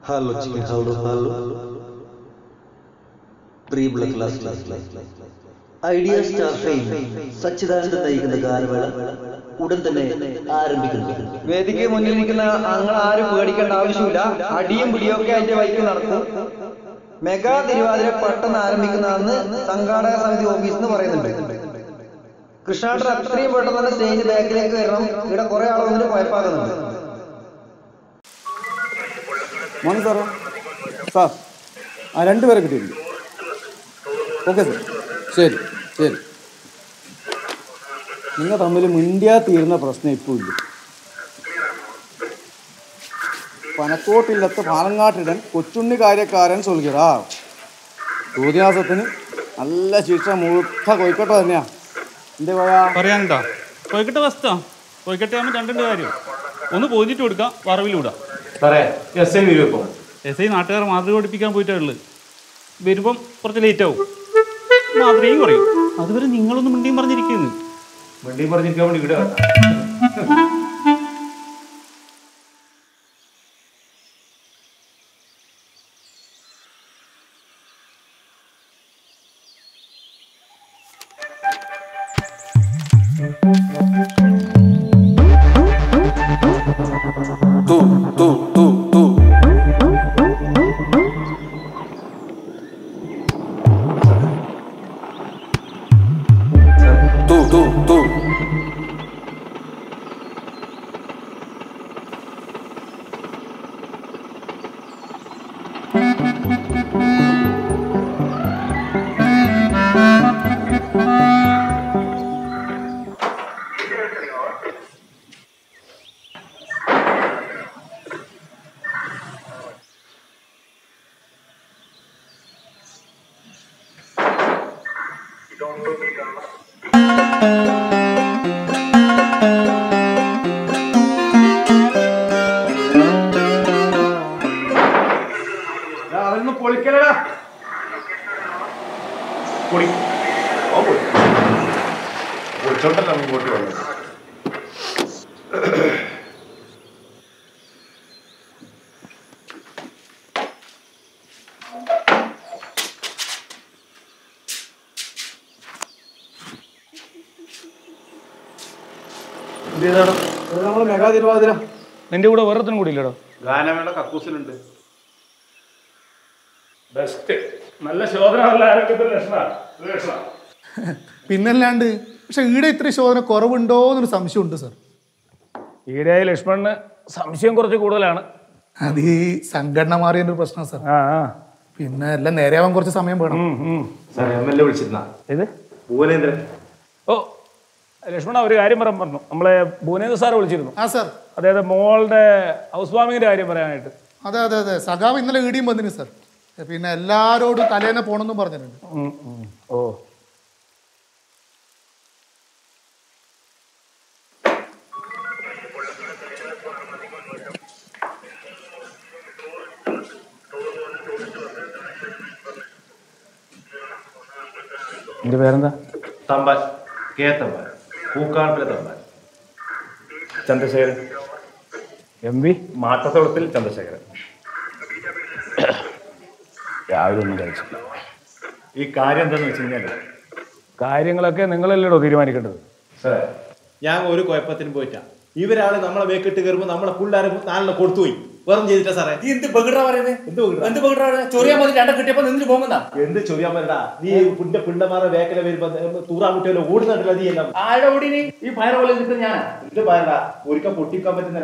Hello hello hello പ്രിയമുള്ള class idea star fame Sachidananda നയിക്കുന്ന ഗാനമേള ഉടൻ തന്നെ ആരംഭിക്കുന്നു. വേദിക്ക് മുന്നിലിരിക്കുന്ന അങ്ങൾ ആരും പേടിക്കേണ്ട ആവശ്യമില്ല. അടിയും പിടിയും ഒക്കെ അതിന്റെ വഴിക്ക് നടക്കും. മെഗാ തിരുവാതിര പെട്ടെന്ന് ആരംഭിക്കുന്നതെന്ന് സംഘാടക സമിതി ഓഫീസ് എന്ന് പറയുന്നുണ്ട്. കൃഷ്ണാട്ടർ അത്രയും പെട്ടെന്ന് തന്നെ സ്റ്റേജ് ബാക്കിലേക്ക് വരണം. ഇവിടെ കുറെ ആൾ വന്നിട്ട് കുഴപ്പാക്കുന്നുണ്ട്. മോർണിംഗ് സാറേ. സാർ രണ്ടുപേരെ കിട്ടിയിട്ടുണ്ട്. ഓക്കെ സാർ, ശരി ശരി. നിങ്ങൾ തമ്മിൽ മിണ്ടിയാ തീരുന്ന പ്രശ്നം ഇപ്പോൾ ഇല്ല. പനക്കോട്ടില്ലത്ത് പാലങ്ങാട്ടിടൻ കൊച്ചുണ്ണി കാര്യക്കാരൻ സൊൽകിറാ. ചോദ്യാസത്തിന് നല്ല ശിക്ഷ മുഴുത്ത കോഴിക്കോട്ടെ തന്നെയാ. എന്റെ പറയാനെന്താ കോഴിക്കട്ടെ വസ്താ കോഴിക്കട്ടെ ആകുമ്പോൾ രണ്ടിൻ്റെ കാര്യം ഒന്ന് പോയിട്ട് കൊടുക്കാം, വറവിലൂടാ. എസ് ഐ നാട്ടുകാർ മാതൃക പഠിപ്പിക്കാൻ പോയിട്ടുള്ളത്. വരുമ്പം കുറച്ച് ലേറ്റ് ആവും, മാതൃകയും കുറയും. അതുവരെ നിങ്ങളൊന്ന് മിണ്ടിയും പറഞ്ഞിരിക്കുന്നു. മിണ്ടിയും പറഞ്ഞിരിക്കാൻ വേണ്ടി ഇവിടെ പൊളിക്കലടാ പൊളിച്ചോണ്ടല്ലോ ഇങ്ങോട്ട് വന്നത്. നമ്മള് മെഗാ തിരുവാതിര. നിന്റെ കൂടെ വേറൊരുത്തനും കൂടി ഇല്ലടോ? ഗാനമേള കക്കൂസിലുണ്ട്. ബെസ്റ്റ്, നല്ല ശോധന ലക്ഷണ. പിന്നല്ലാണ്ട്. പക്ഷെ ഈടെ ഇത്ര ശോധന കുറവുണ്ടോ എന്നൊരു സംശയമുണ്ട് സാർ. ഈടെയായി ലക്ഷ്മണന് സംശയം കുറച്ച് കൂടുതലാണ്. അത് ഈ സംഘടന മാറിയതിന്റെ ഒരു പ്രശ്നം സാർ. പിന്നെ എല്ലാം നേരെയാവാൻ കുറച്ച് സമയം വേണം. വിളിച്ചിരുന്ന ഇത് ഭുവനേന്ദ്രൻ. ഓ ലക്ഷ്മണ, ഒരു കാര്യം പറഞ്ഞു. നമ്മളെ ഭുവനേന്ദ്ര സാറ് വിളിച്ചിരുന്നു. ആ സാർ, അതായത് മോളുടെ ഹൗസ് വാമിങ്ങിന്റെ കാര്യം പറയാനായിട്ട്. അതെ അതെ അതെ, സഖാവ് ഇന്നലെ ഈടിയും വന്നിന് സാർ. പിന്നെ എല്ലാരോടും തലേനെ പോണെന്നും പറഞ്ഞിട്ടുണ്ട്. ഓ എന്റെ പേരെന്താ? തമ്പാൻ, കെ തമ്പാൻ, പൂക്കാട്ടിലെ തമ്പാൻ. ചന്ദ്രശേഖരൻ, MP മാട്ടത്തോളത്തിൽ ചന്ദ്രശേഖരൻ. രാവിലെ ഒന്നും കഴിച്ചില്ല. ഈ കാര്യം എന്താന്ന് വെച്ച് കഴിഞ്ഞാൽ കാര്യങ്ങളൊക്കെ നിങ്ങളല്ലടോ തീരുമാനിക്കേണ്ടത്. സാർ, ഞാൻ ഒരു കുഴപ്പത്തിനും പോയിട്ടാ. ഇവരാള് നമ്മളെ വേക്കിട്ട് കയറുമ്പോൾ നമ്മളെ പിള്ളേരെ നാലെണ്ണം കൊടുത്തുപോയി. വെറും ചെയ്തിട്ടാ സാറേ. എന്ത് ബഗിടാ പറയുന്നത്? എന്ത് ബഗിടാ? ചൊറിയാൻ മതി രണ്ട കിട്ടിയപ്പോ നിന്ന് പോകുന്ന എന്ത് ചൊറിയാൻ പറ്റാ? നീ പുന്റെ പിള്ളമാരെ വേക്കല വരുമ്പോ തൂറാമുട്ടിയല്ലോ ഓടുന്നുണ്ടല്ലോ. നീ എല്ലാം ആഴ ഓടിനി ഈ പയറ പോലെ നിൽക്കുന്ന ഞാൻ ഇത് പറയണ്ട. ഒരിക്കൽ പൊട്ടിക്കാൻ പറ്റുന്ന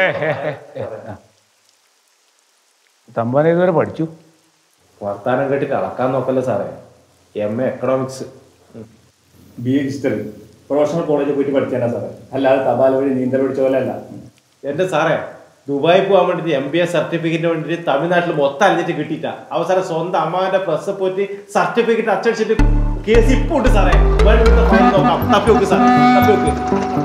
തമ്പാൻ ഇതുവരെ പഠിച്ചു. വർത്താനം കേട്ടിട്ട് അളക്കാൻ നോക്കല്ലേ സാറേ. MA economics, BA history, professional കോളേജിൽ പോയിട്ട് പഠിച്ചാ സാറേ. അല്ലാതെ തപാൽ വഴി നീന്തൽ പഠിച്ച പോലെ അല്ല. എന്റെ സാറേ, ദുബായി പോകാൻ വേണ്ടിട്ട് MBA സർട്ടിഫിക്കറ്റിന് വേണ്ടിട്ട് തമിഴ്നാട്ടിൽ മൊത്തം അലിഞ്ഞിട്ട് കിട്ടിയിട്ടാ. അവസാനം സ്വന്തം അമ്മാവന്റെ പ്രസ് പോയിട്ട് സർട്ടിഫിക്കറ്റ് അച്ചടിച്ചിട്ട് കേസ് ഇപ്പൊ ഉണ്ട് സാറേ. നോക്കാം, തപ്പി നോക്ക് സാറേ, തപ്പി നോക്ക്.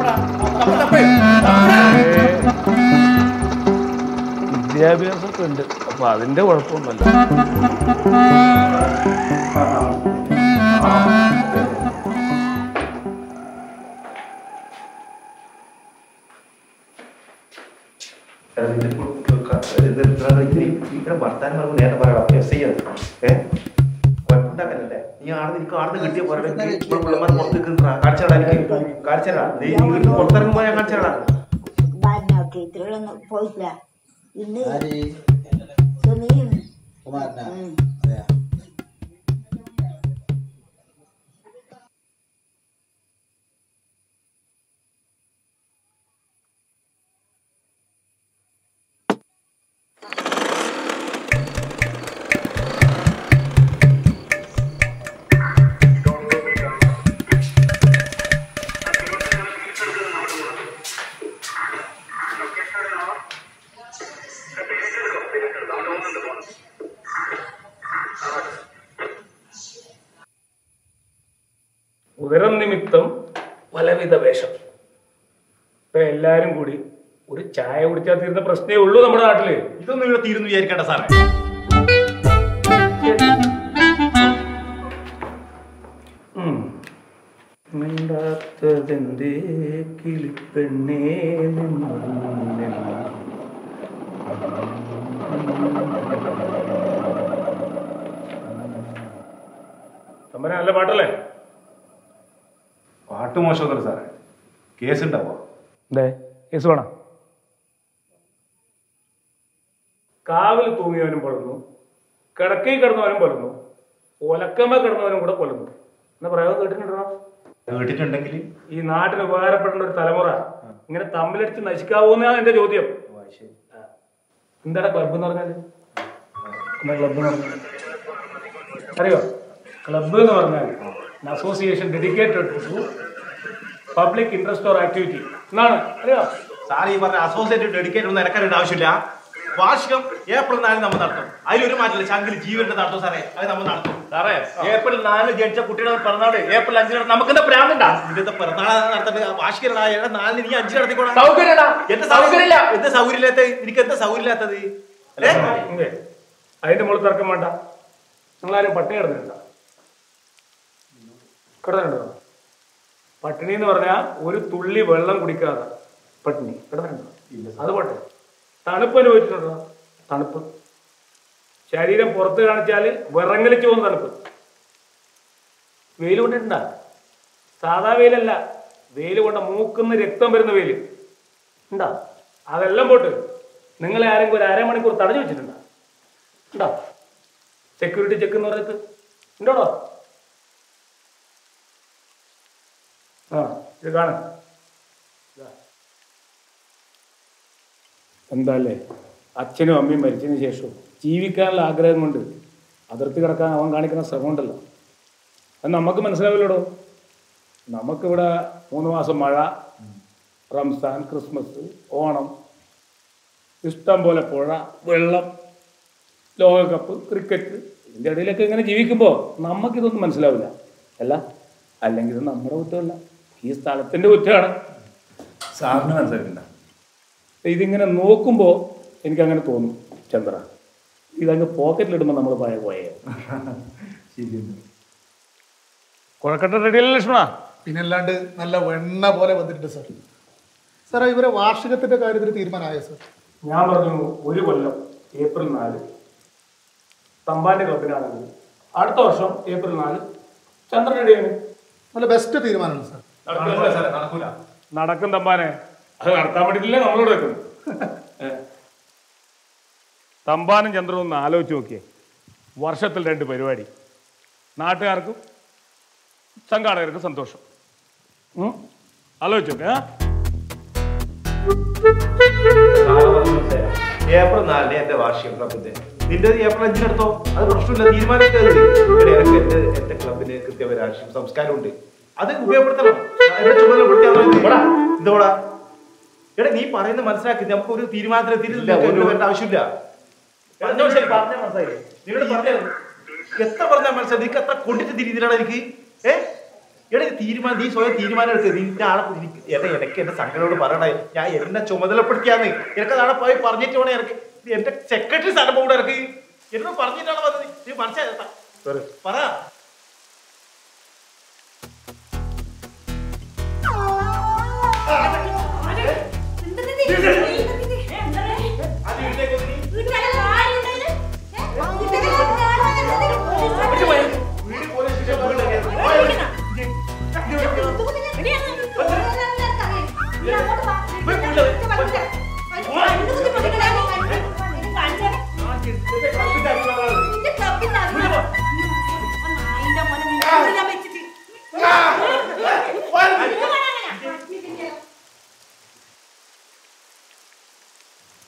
വിദ്യാഭ്യാസമൊക്കെ ഉണ്ട്, അപ്പൊ അതിന്റെ കുഴപ്പമൊന്നുമല്ല. Gracias. ഇങ്ങനെ വർത്താനം പറയുമ്പോൾ നേരത്തെ പറയാം എസ് ഐ അത് കുഴപ്പമുണ്ടാക്കല്ലേ നീ ആടുന്ന് കിട്ടിയ പോലെ പിള്ളമാർ പുറത്തേക്ക് കാണിച്ചടാ എനിക്ക് കാണിച്ചടാ നീ പുറത്തിറങ്ങുമ്പോൾ ഞാൻ കാണിച്ചടാ പോയില്ല ഇന്ന് ഉദരം നിമിത്തം പലവിധ വേഷം. ഇപ്പൊ എല്ലാരും കൂടി ഒരു ചായ കുടിച്ചാൽ തീരുന്ന പ്രശ്നമേ ഉള്ളൂ നമ്മുടെ നാട്ടില്. ഇതൊന്നും ഇവിടെ തീരുന്നു വിചാരിക്കേണ്ട സാറേ. മിണ്ടാത്തതെന്തേ കിളിപ്പെണ്ണേ തമ്പനെ നല്ല പാട്ടല്ലേ? പാട്ട് മോശമൊന്നുമില്ല സാറേ. കേസ് ഉണ്ടാവോ? കേസ് വേണം. കാവിൽ തൂങ്ങിയവനും പൊളന്നു, കിടക്കയിൽ കിടന്നവനും പൊലന്നു, ഒലക്കമ്മ കിടന്നവനും കൂടെ കൊല്ലുന്നു എന്നാ പ്രയോഗം കേട്ടിട്ടുണ്ടോ? കേട്ടിട്ടുണ്ടെങ്കിൽ ഈ നാട്ടിന് ഉപകാരപ്പെടുന്ന ഒരു തലമുറ ഇങ്ങനെ തമ്മിലടിച്ച് നശിക്കാവൂന്നാണ് എന്റെ ചോദ്യം. എന്താണ് ക്ലബ് എന്ന് പറഞ്ഞാല്? ക്ലബ് എന്ന് പറഞ്ഞാൽ അറിയോ? ക്ലബ് എന്ന് പറഞ്ഞാൽ association dedicated to public interest or activity എന്നാണ്. അറിയോ സാർ ഈ പറഞ്ഞ അസോസിയേറ്റ് ഡെഡിക്കേറ്റ് ഒന്നും ഇറക്കാനുള്ള ആവശ്യമില്ല. വാർഷികം ഏപ്രിൽ 4 നമ്മൾ നടത്തും. അതിലൊരു മാറ്റമില്ല. ശങ്കിൽ ജീവന്റെ നടത്തും സാറേ. അത് നമ്മൾ നടത്തും സാറേ. ഏപ്രിൽ 4 ജനിച്ച കുട്ടിയുടെ പിറന്നാട് ഏപ്രിൽ 5 നമുക്ക് എന്താ പ്രാന്തുണ്ടാ? ഇതിന്റെ പിറന്നാൾ നടത്തേണ്ട വാർഷികം 4 നീ 5 നടത്തിക്കോളാം. എന്റെ സൗകര്യമില്ല. എന്ത് സൗകര്യമില്ലാത്ത? എനിക്ക് എന്താ സൗകര്യമില്ലാത്തത്? അതിന്റെ മുകളിൽ തർക്കം വേണ്ട. നിങ്ങളാരും പട്ടിണി കിടന്നിട്ടുണ്ടോ? കിടന്നിട്ടുണ്ടോ? പട്ടിണി എന്ന് പറഞ്ഞാൽ ഒരു തുള്ളി വെള്ളം കുടിക്കാതെ പട്ടിണി കിടന്നിട്ടുണ്ടോ? അത് പോട്ടെ, തണുപ്പ് അനുഭവിച്ചിട്ടുണ്ടോ? തണുപ്പ് ശരീരം പുറത്ത് കാണിച്ചാല് വിറങ്ങലിച്ചു പോകുന്ന തണുപ്പ്. വെയിൽ കൊണ്ടിട്ടുണ്ടാ? സാധാ വെയിലല്ല, വെയിൽ കൊണ്ട് മൂക്കുന്ന രക്തം വരുന്ന വെയിൽ ഉണ്ടാ? അതെല്ലാം പോട്ട് നിങ്ങളെ ആരെങ്കിലും ഒരു അരമണിക്കൂർ തടഞ്ഞു വെച്ചിട്ടുണ്ടോ? ഉണ്ടോ? സെക്യൂരിറ്റി ചെക്ക് എന്ന് പറഞ്ഞിട്ട് ഉണ്ടോടോ? ആ ഇത് കാണ എന്താല്ലേ, അച്ഛനും അമ്മയും മരിച്ചതിന് ശേഷവും ജീവിക്കാനുള്ള ആഗ്രഹം കൊണ്ട് അതിർത്തി കിടക്കാൻ അവൻ കാണിക്കുന്ന ശ്രമം ഉണ്ടല്ലോ, അത് നമുക്ക് മനസ്സിലാവില്ലടോ. നമുക്കിവിടെ 3 മാസം മഴ, റംസാൻ, ക്രിസ്മസ്, ഓണം, ഇഷ്ടം പോലെ പുഴ, വെള്ളം, ലോകകപ്പ്, ക്രിക്കറ്റ്, ഇതിൻ്റെ ഇടയിലൊക്കെ ഇങ്ങനെ ജീവിക്കുമ്പോൾ നമുക്കിതൊന്നും മനസ്സിലാവില്ല. അല്ല അല്ലെങ്കിൽ ഇത് നമ്മുടെ കുറ്റമല്ല, ഈ സ്ഥലത്തിൻ്റെ കുറ്റമാണ്. സാറിന് മനസ്സിലാക്കണ്ട. ഇതിങ്ങനെ നോക്കുമ്പോൾ എനിക്കങ്ങനെ തോന്നും, ചന്ദ്ര ഇതങ്ങ് പോക്കറ്റിലിടുമ്പോൾ നമ്മൾ പോയേ കുഴക്കട്ട റെഡിയല്ലേ ലക്ഷ്മണ? പിന്നല്ലാണ്ട് നല്ല വെണ്ണ പോലെ വന്നിട്ടുണ്ട് സാർ. സാറേ ഇവരെ വാർഷികത്തിന്റെ കാര്യത്തിൽ തീരുമാനമായോ സാർ? ഞാൻ പറഞ്ഞു 1 കൊല്ലം ഏപ്രിൽ 4 തമ്പാന്റെ ക്ലബിനാണെങ്കിൽ അടുത്ത വർഷം ഏപ്രിൽ 4 ചന്ദ്രൻ റെഡിയാണ്. നല്ല ബെസ്റ്റ് തീരുമാനമാണ് സാർ. നടക്കും തമ്പാനെ, അത് നടത്താൻ വേണ്ടിയിട്ടില്ലേ നമ്മളോട് വെക്കും. തമ്പാനും ചന്ദ്രനും ഒന്ന് ആലോചിച്ച് നോക്കിയേ. വർഷത്തിൽ 2 പരിപാടി, നാട്ടുകാർക്കും സംഘാടകർക്കും സന്തോഷം. ആലോചിച്ച് നോക്കേ. ഏപ്രിൽ 4 എന്റെ വാർഷികം ക്ലബിന്റെ. നിന്റെ ഏപ്രിൽ 5 എടുത്തോ, അത് പ്രശ്നമില്ല. തീരുമാനിച്ചത് എന്റെ ക്ലബിന് കൃത്യമായ രാഷ്ട്രീയ സംസ്കാരം ഉണ്ട്, അത് ഉപയോഗപ്പെടുത്തണം. എന്തോടാ എടാ നീ പറയുന്നത് മനസ്സിലാക്കി. നമുക്ക് ഒരു തീരുമാനത്തിന് ആവശ്യമില്ല. എത്ര പറഞ്ഞാൽ മനസ്സിലായി? നിനക്ക് എത്ര കൊണ്ടിട്ട് തിരിഞ്ഞിട്ടാണ് എനിക്ക്. എടാ തീരുമാനം, നീ സ്വയം തീരുമാനം എടുക്കുക. നിന്റെ ആളെ എനിക്ക് എന്റെ സംഘടനയോട് പറയണേ, ഞാൻ എന്നെ ചുമതലപ്പെടുത്തിയാന്ന്. എനിക്ക് നാളെ പോയി പറഞ്ഞിട്ട് വേണേ എനിക്ക് എന്റെ സെക്രട്ടറി സ്ഥലം കൂടെ ഇറക്കി എന്നോട് പറഞ്ഞിട്ടാണ് വന്നത്. നീ മനസ്സിലായി പറ.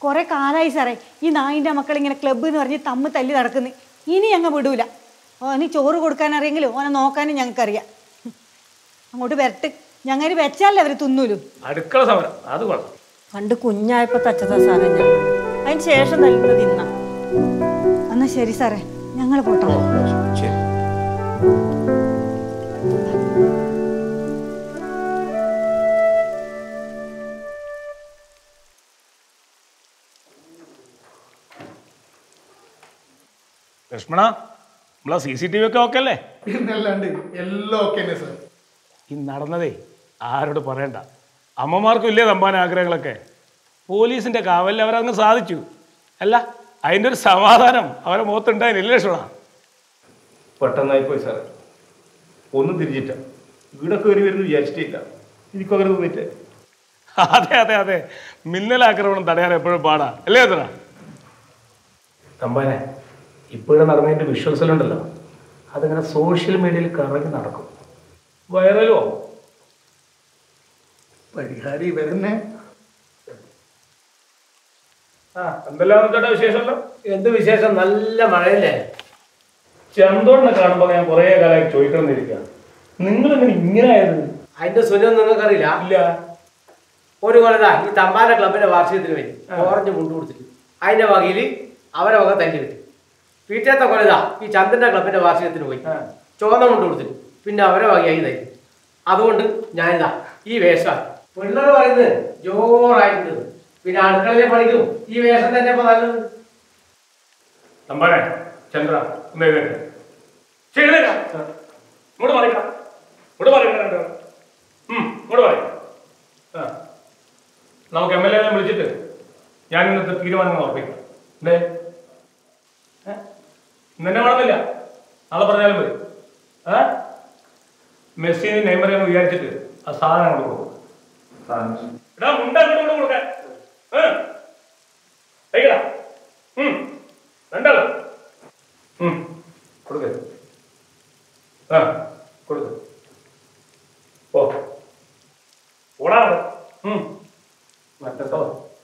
കുറെ കാലമായി സാറേ ഈ നായിൻ്റെ മക്കൾ ഇങ്ങനെ ക്ലബ്ബ് എന്ന് പറഞ്ഞ് തമ്മിൽ തല്ലി നടക്കുന്നു. ഇനി ഞങ്ങൾ വിടൂല. ഓന് ചോറ് കൊടുക്കാൻ അറിയെങ്കിലും ഓനെ നോക്കാനും ഞങ്ങൾക്കറിയാം. അങ്ങോട്ട് വരട്ട്. ഞങ്ങൾ വെച്ചാലേ അവർ തിന്നൂലും. അടുക്കള സമരം അത് കൊള്ളാം. പണ്ട് കുഞ്ഞായപ്പോ തച്ചതാ സാറേ ഞാൻ. അതിന് ശേഷം നൽകുന്നത് തിന്ന. എന്നാ ശരി സാറേ, ഞങ്ങൾ പോട്ടോ. ശരി. ലക്ഷ്മണ, നമ്മളെ CCTV ഒക്കെ ഓക്കെ അല്ലേ? പിന്നല്ലാണ്ട് എല്ലാം ഓക്കെ തന്നെ സാർ. ഈ നടന്നതേ ആരോട് പറയണ്ട. അമ്മമാർക്കും ഇല്ലേ തമ്പാൻ ആഗ്രഹങ്ങളൊക്കെ. പോലീസിന്റെ കാവലിൽ അവരങ്ങ് സാധിച്ചു. അല്ല, അതിൻ്റെ ഒരു സമാധാനം അവരെ മുഖത്തുണ്ടായില്ല ലക്ഷ്മണ. പെട്ടെന്നായി പോയി സാറേ, ഒന്നും തിരിച്ചിട്ട വീടൊക്കെ ഒരു വരുന്നു വിചാരിച്ചിട്ടില്ല. എനിക്കും അങ്ങനെ തോന്നിയിട്ട്. അതെ അതെ അതെ, മിന്നലാക്രമണം തടയാൻ എപ്പോഴും പാടാ അല്ലേ എത്ര തമ്പാനെ. ഇപ്പോഴും നടന്നതിൻ്റെ വിഷ്വൽസിലുണ്ടല്ലോ, അതിങ്ങനെ സോഷ്യൽ മീഡിയയിൽ കറങ്ങി നടക്കും, വൈറലും ആവും. പരിഹാരം ഇവരെന്നെ. എന്തെല്ലാം ചേട്ടാ വിശേഷമല്ലോ? എന്ത് വിശേഷം? നല്ല മഴയല്ലേ? ചന്തോടിനെ കാണുമ്പോൾ ഞാൻ കുറേ കാലമായി ചോദിക്കണമെന്നിരിക്കുക, നിങ്ങൾ ഇങ്ങനെ ആയത്? അതിന്റെ സുനം നിങ്ങൾക്കറിയില്ല? ഇല്ല. ഒരു കൊല്ലതാ ഈ തമ്പാന ക്ലബിന്റെ വാർഷികത്തിന് വേണ്ടി ഓറഞ്ച് മുണ്ട് കൊടുത്തിട്ട് അതിന്റെ വകയിൽ അവരെ വക തല്ലി കിട്ടി. പിറ്റേത്തെ കൊല്ലതാ ഈ ചന്ദ്രന്റെ ക്ലബിന്റെ വാർഷികത്തിന് പോയി ചുവന്ന മുണ്ട് കൊടുത്തിട്ട് പിന്നെ അവരെ വകയായി തരും. അതുകൊണ്ട് ഞാനിതാ ഈ വേഷം. പിള്ളേർ പറയുന്നത് ജോറായിട്ട്, പിന്നെ അടുക്കളയിലെ പണിക്കും ഈ വേഷം തന്നെ ഇപ്പൊ നല്ലത്. തമ്പാനെ, ചന്ദ്ര ഒന്ന് എഴുതേണ്ട. ഇങ്ങോട്ട് പറയണം, ഇങ്ങോട്ട് പറയണ്ട. ഇങ്ങോട്ട് പറയും. നമുക്ക് MLA വിളിച്ചിട്ട് ഞാൻ ഇന്നത്തെ തീരുമാനങ്ങൾ ഉറപ്പിക്കാം. എന്തേ ഇന്നെ വേണമെന്നില്ല, നാളെ പറഞ്ഞാലും മതി. മെസ്സിന് നെയ്മറെന്ന് വിചാരിച്ചിട്ട് ആ സാധനം അങ്ങോട്ട് കൊടുക്കും. എടാ മുണ്ട അങ്ങോട്ട് കൊടുക്കാൻ രണ്ടാളോ കൊടുക്ക. കൊടുക്ക. ഓ ഓടാ മറ്റോ.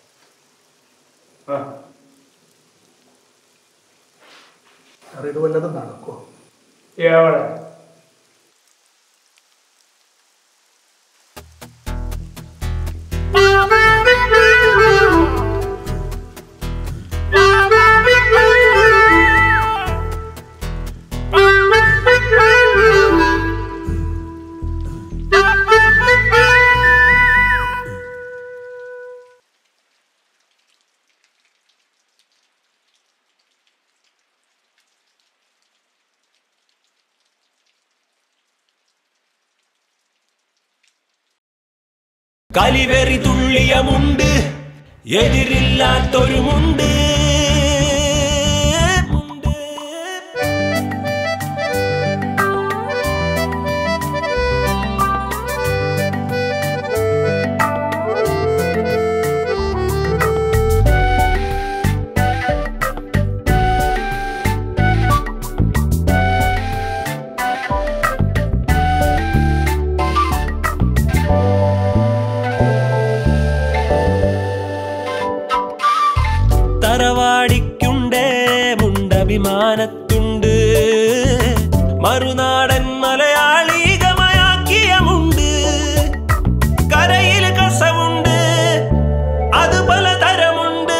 ഇത് വല്ലതും നടക്കോ? എവിടെ കലിവെറി തുള്ളിയമുണ്ട്, എതിരില്ലാത്തൊരുമുണ്ട്. തറവാടിക്കുണ്ടേ മുണ്ടഭിമാനത്തുണ്ട്, മറുനാടൻ മലയാളീകമയാക്കിയമുണ്ട്. കരയിൽ കസവുണ്ട്, അത് പലതരമുണ്ട്.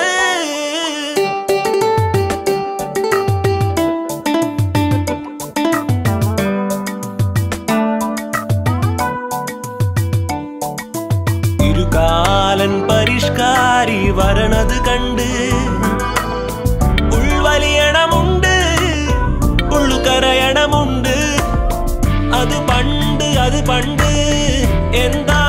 ഇരുകാലൻ പരിഷ്കാരി വരണത് കണ്ട് ഉൾവലിയണമുണ്ട്, ഉള്ളുകരയണമുണ്ട്. അത് പണ്ട് എന്താ